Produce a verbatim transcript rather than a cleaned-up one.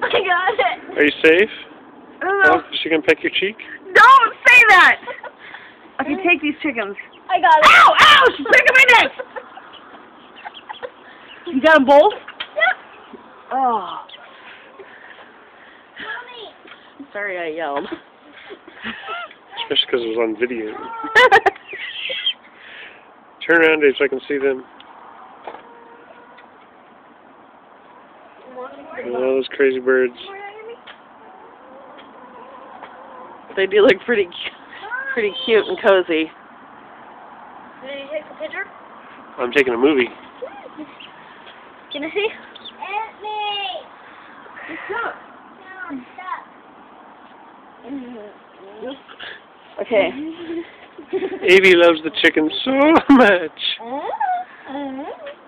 I got it. Are you safe? I don't know. Oh, is she gonna peck your cheek? Don't say that! Okay, take these chickens. I got it. Ow! Ow! She's picking my neck! You got them both? Yep. Oh. Mommy. Sorry I yelled. Especially because it was on video. Turn around, Dave, so I can see them. Oh, those crazy birds. They do look pretty, pretty cute and cozy. Did you take a picture? I'm taking a movie. Can I see? Help me! Stop. No, stop. Okay. Avie loves the chicken so much. Uh, uh.